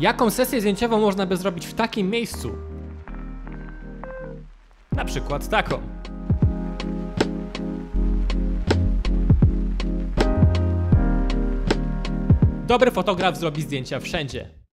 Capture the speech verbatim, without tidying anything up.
Jaką sesję zdjęciową można by zrobić w takim miejscu? Na przykład taką. Dobry fotograf zrobi zdjęcia wszędzie.